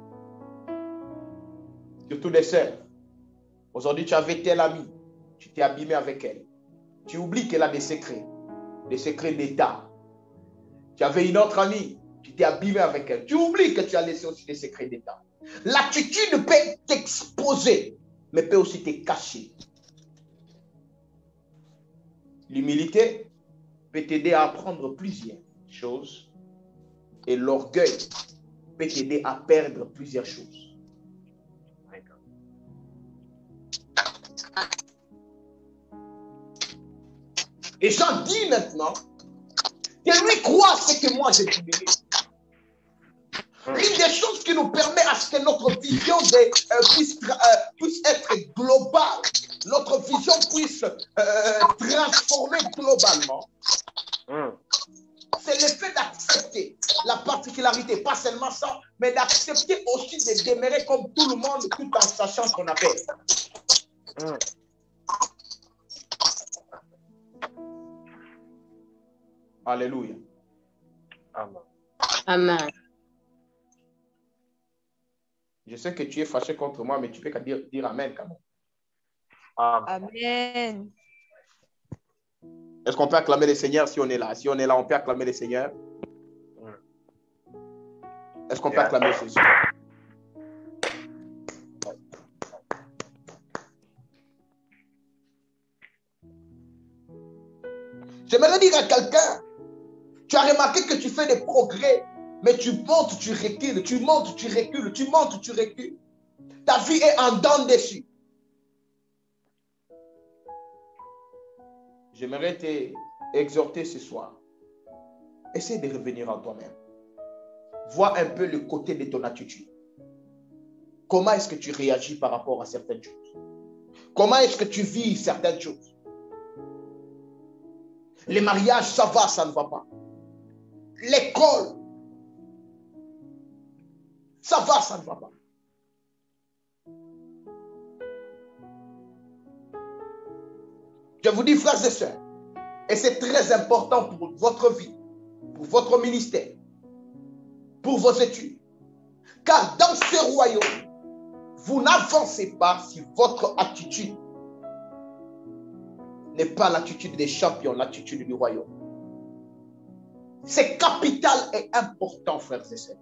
Surtout des sœurs. Aujourd'hui, tu avais telle amie, tu t'es abîmé avec elle. Tu oublies qu'elle a des secrets d'État. Tu avais une autre amie, tu t'es abîmé avec elle. Tu oublies que tu as laissé aussi des secrets d'État. L'attitude peut t'exposer, mais peut aussi te cacher. L'humilité peut t'aider à apprendre plusieurs choses et l'orgueil peut t'aider à perdre plusieurs choses. Et j'en dis maintenant que lui croit ce que moi j'ai dit. Une des choses qui nous permet à ce que notre vision puisse être globale, notre vision puisse transformer globalement, c'est le fait d'accepter la particularité, pas seulement ça, mais d'accepter aussi de demeurer comme tout le monde tout en sachant qu'on appelle. Alléluia. Amen. Amen. Je sais que tu es fâché contre moi, mais tu peux dire Amen quand même. Amen. Est-ce qu'on peut acclamer le Seigneur si on est là? Si on est là, on peut acclamer le Seigneur. Est-ce qu'on peut acclamer Jésus? J'aimerais dire à quelqu'un, tu as remarqué que tu fais des progrès, mais tu montes, tu recules, tu montes, tu recules, tu montes, tu recules. Ta vie est en dents dessus. J'aimerais t'exhorter ce soir. Essaie de revenir en toi-même. Vois un peu le côté de ton attitude. Comment est-ce que tu réagis par rapport à certaines choses? Comment est-ce que tu vis certaines choses? Les mariages, ça va, ça ne va pas. L'école, ça va, ça ne va pas. Je vous dis, frères et sœurs, et c'est très important pour votre vie, pour votre ministère, pour vos études. Car dans ce royaume, vous n'avancez pas si votre attitude n'est pas l'attitude des champions, l'attitude du royaume. C'est capital et important, frères et sœurs.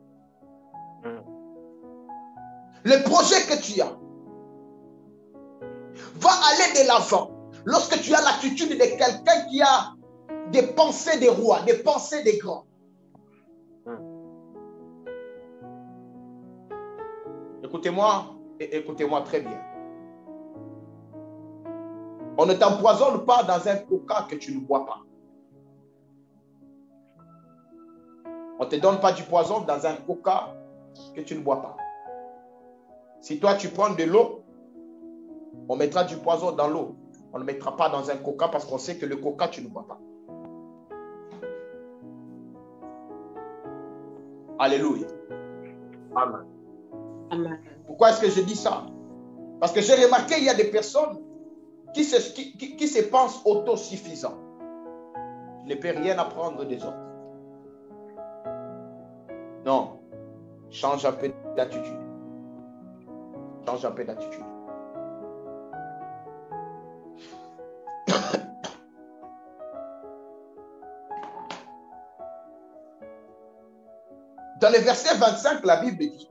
Le projet que tu as va aller de l'avant lorsque tu as l'attitude de quelqu'un qui a des pensées des rois, des pensées des grands. Écoutez-moi et écoutez-moi très bien. On ne t'empoisonne pas dans un coca que tu ne bois pas. On ne te donne pas du poison dans un coca que tu ne bois pas. Si toi tu prends de l'eau On mettra du poison dans l'eau. On ne mettra pas dans un coca parce qu'on sait que le coca, tu ne bois pas. Alléluia. Amen. Amen. Pourquoi est-ce que je dis ça? Parce que j'ai remarqué qu'il y a des personnes qui se pensent autosuffisants. Tu ne peux rien apprendre des autres. Non. Change un peu d'attitude. Change un peu d'attitude. Dans le verset 25, la Bible dit: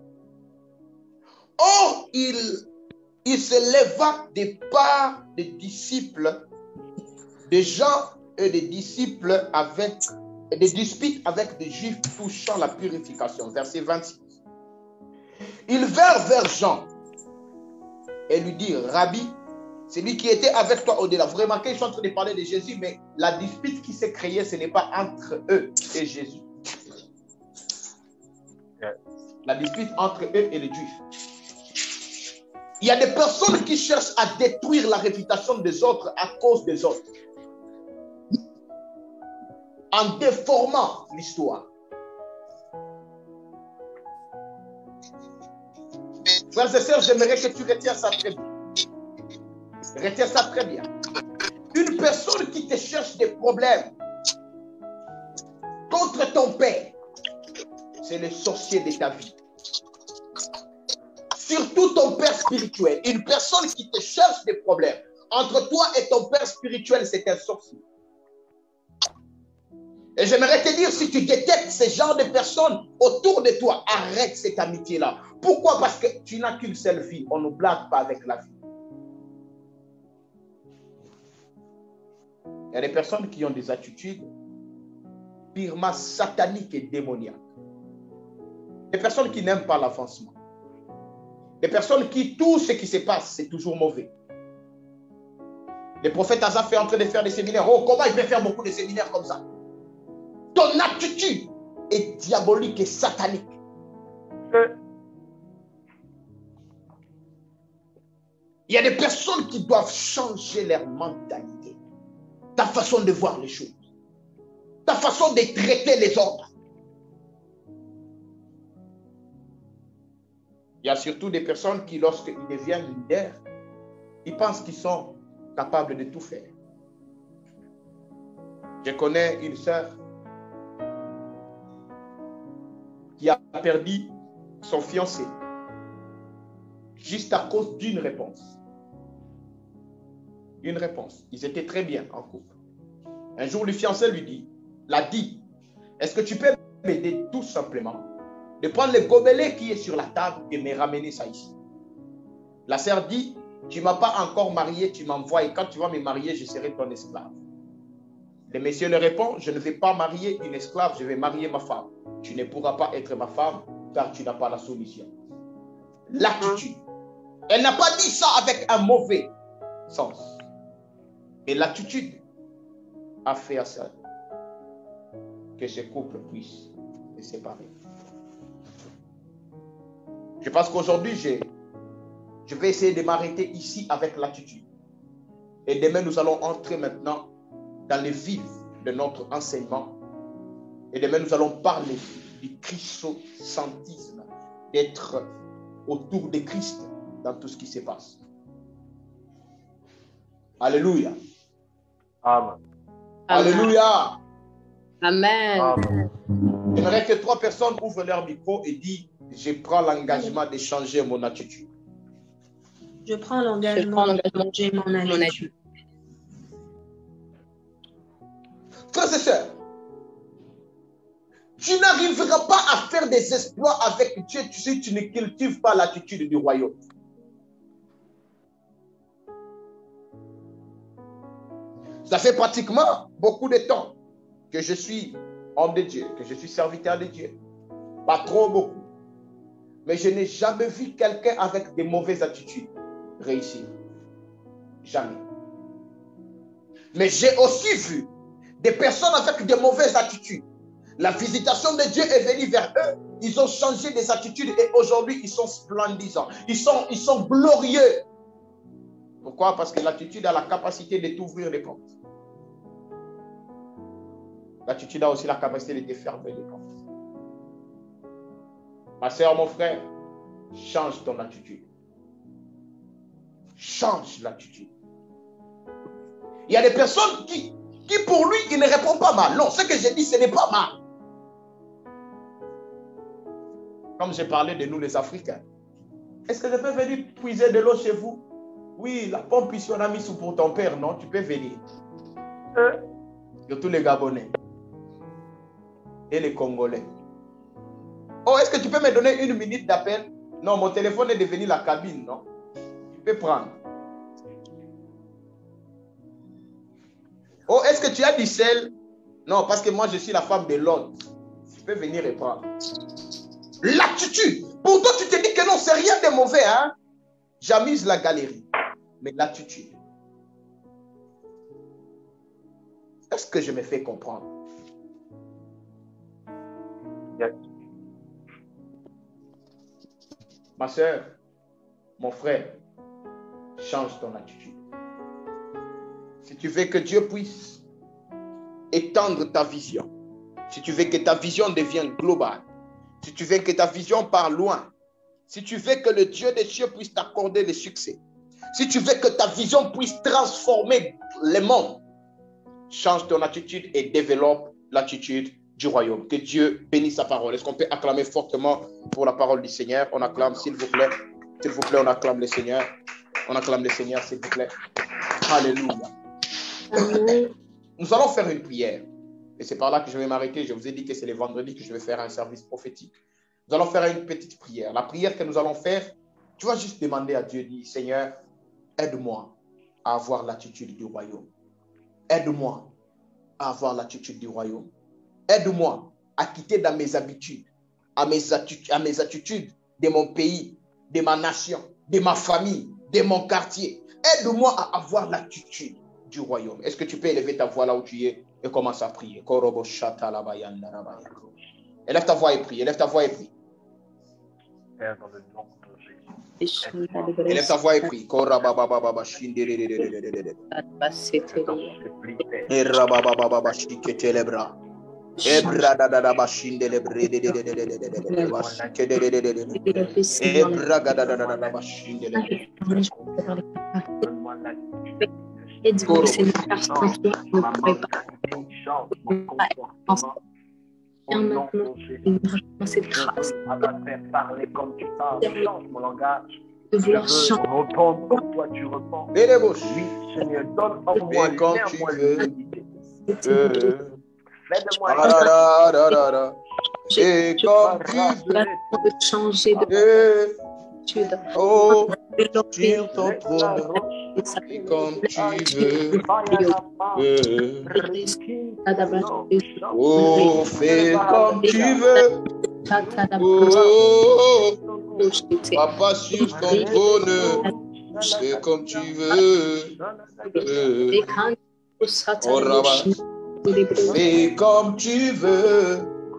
Or, il se leva des part des disciples, des gens et des disciples avec des disputes avec des Juifs touchant la purification. Verset 26. Ils vinrent vers Jean et lui dirent: Rabbi, celui qui était avec toi au-delà. Vous remarquez, ils sont en train de parler de Jésus, mais la dispute qui s'est créée, ce n'est pas entre eux et Jésus. La dispute entre eux et les Juifs. Il y a des personnes qui cherchent à détruire la réputation des autres à cause des autres, en déformant l'histoire. Frères et sœurs, j'aimerais que tu retiens ça très bien. Retiens ça très bien. Une personne qui te cherche des problèmes contre ton père, c'est le sorcier de ta vie. Surtout ton père spirituel. Une personne qui te cherche des problèmes entre toi et ton père spirituel, c'est un sorcier. Et j'aimerais te dire, si tu détectes ce genre de personnes autour de toi, arrête cette amitié-là. Pourquoi? Parce que tu n'as qu'une seule vie. On ne blague pas avec la vie. Il y a des personnes qui ont des attitudes purement sataniques et démoniaques. Des personnes qui n'aiment pas l'avancement. Des personnes qui, tout ce qui se passe, c'est toujours mauvais. Le prophète Asaph est en train de faire des séminaires. Oh, comment il peut faire beaucoup de séminaires comme ça? Ton attitude est diabolique et satanique. Il y a des personnes qui doivent changer leur mentalité. Ta façon de voir les choses. Ta façon de traiter les autres. Il y a surtout des personnes qui, lorsqu'ils deviennent leaders, ils pensent qu'ils sont capables de tout faire. Je connais une sœur qui a perdu son fiancé juste à cause d'une réponse. Une réponse. Ils étaient très bien en couple. Un jour, le fiancé l'a dit, est-ce que tu peux m'aider tout simplement de prendre le gobelet qui est sur la table et me ramener ça ici? La sœur dit, tu ne m'as pas encore marié, tu m'envoies et quand tu vas me marier, je serai ton esclave. Le monsieur lui répond, je ne vais pas marier une esclave, je vais marier ma femme. Tu ne pourras pas être ma femme car tu n'as pas la solution. L'attitude. Elle n'a pas dit ça avec un mauvais sens. Mais l'attitude a fait à ça que ce couple puisse se séparer. Je pense qu'aujourd'hui, je vais essayer de m'arrêter ici avec l'attitude. Et demain, nous allons entrer maintenant dans le vif de notre enseignement. Et demain, nous allons parler du christocentrisme, d'être autour de Christ dans tout ce qui se passe. Alléluia. Amen. Alléluia. Amen. Amen. J'aimerais que 3 personnes ouvrent leur micro et disent, je prends l'engagement de changer mon attitude. Je prends l'engagement de changer mon attitude. Frères et sœurs, tu n'arriveras pas à faire des exploits avec Dieu si tu ne cultives pas l'attitude du royaume. Ça fait pratiquement beaucoup de temps que je suis homme de Dieu, que je suis serviteur de Dieu. Pas trop beaucoup. Mais je n'ai jamais vu quelqu'un avec des mauvaises attitudes réussir. Jamais. Mais j'ai aussi vu des personnes avec des mauvaises attitudes. La visitation de Dieu est venue vers eux. Ils ont changé des attitudes et aujourd'hui, ils sont splendisants. Ils sont glorieux. Pourquoi? Parce que l'attitude a la capacité de t'ouvrir les portes. L'attitude a aussi la capacité de te fermer les portes. Ma soeur, mon frère, change ton attitude. Change l'attitude. Il y a des personnes qui pour lui, il ne répond pas mal. Non, ce que j'ai dit, ce n'est pas mal. Comme j'ai parlé de nous les Africains. Est-ce que je peux venir puiser de l'eau chez vous? Oui, la pompe ici, on a mis sous pour ton père. Non, tu peux venir. De tous les Gabonais. Et les Congolais. Oh, est-ce que tu peux me donner 1 minute d'appel? Non, mon téléphone est devenu la cabine, non? Tu peux prendre. Oh, est-ce que tu as du sel? Non, parce que moi, je suis la femme de l'autre. Tu peux venir et prendre. L'attitude. Pour toi, tu te dis que non, c'est rien de mauvais, hein? J'amuse la galerie. Mais l'attitude. Est-ce que je me fais comprendre? Yes. Ma soeur, mon frère, change ton attitude. Si tu veux que Dieu puisse étendre ta vision, si tu veux que ta vision devienne globale, si tu veux que ta vision part loin, si tu veux que le Dieu des cieux puisse t'accorder le succès, si tu veux que ta vision puisse transformer le monde, change ton attitude et développe l'attitude du royaume. Que Dieu bénisse sa parole. Est-ce qu'on peut acclamer fortement pour la parole du Seigneur? On acclame, s'il vous plaît. S'il vous plaît, on acclame le Seigneur. On acclame le Seigneur, s'il vous plaît. Alléluia. Nous allons faire une prière. Et c'est par là que je vais m'arrêter. Je vous ai dit que c'est le vendredi que je vais faire un service prophétique. Nous allons faire une petite prière. La prière que nous allons faire, tu vas juste demander à Dieu, dis, Seigneur, aide-moi à avoir l'attitude du royaume. Aide-moi à avoir l'attitude du royaume. Aide-moi à quitter dans mes habitudes, à mes attitudes de mon pays, de ma nation, de ma famille, de mon quartier. Aide-moi à avoir l'attitude du royaume. Est-ce que tu peux élever ta voix là où tu es et commence à prier? Élève ta voix et prie. Élève ta voix et prie. Père, dans le nom de Jésus. Élève ta voix et prie. Aide-moi, Seigneur, car sans toi, je ne pourrais pas. Maintenant, dans cette grâce, parler comme tu parles, change mon langage. De vouloir changer. Répondre comme toi tu réponds. Oui, Seigneur, donne en moi l'unité. Fais de moi et comme tu veux, de changer de attitude. Oh, sur ton trône, et comme tu veux. Oh, fais comme tu veux. Oh, papa sur ton trône, fais comme tu veux. Oh, Rabat, fais comme tu veux.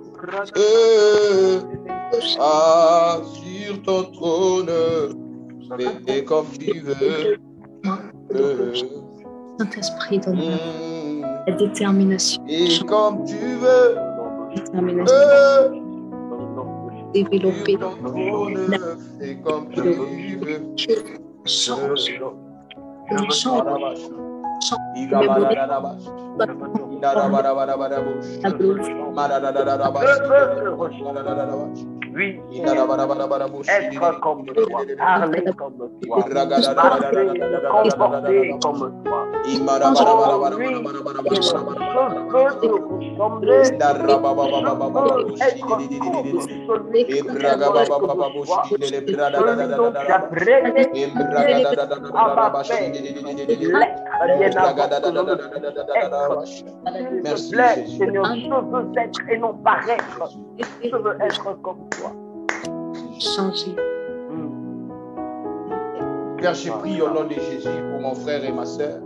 Ah, sur ton trône, fais comme tu veux. Saint-Esprit, donne-moi la détermination. Et comme tu veux. Détermination. Développer ton trône, fais comme tu veux. Change. Oui, être comme toi, parler comme toi, marcher, comporter comme toi. Oui, que je veux te ressembler, je veux être comme celui que tu as brûlé, Merci, Seigneur, je veux être et non paraître. Je veux être comme toi. Changer. Père, j'ai prié au nom de Jésus pour mon frère et ma soeur.